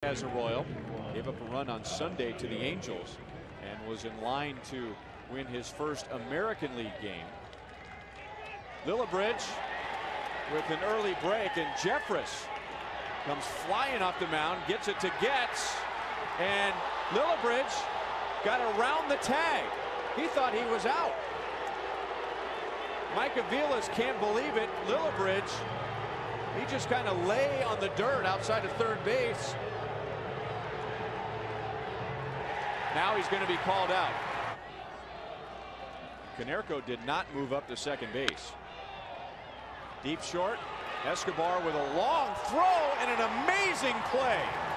as a Royal. Gave up a run on Sunday to the Angels and was in line to win his first American League game. Lillibridge with an early break, and Jeffress comes flying off the mound, gets it to Getz, and Lillibridge got around the tag. He thought he was out. Mike Aviles can't believe it. Lillibridge, he just kind of lay on the dirt outside of third base. Now he's going to be called out. Konerko did not move up to second base. Deep short, Escobar with a long throw and an amazing play.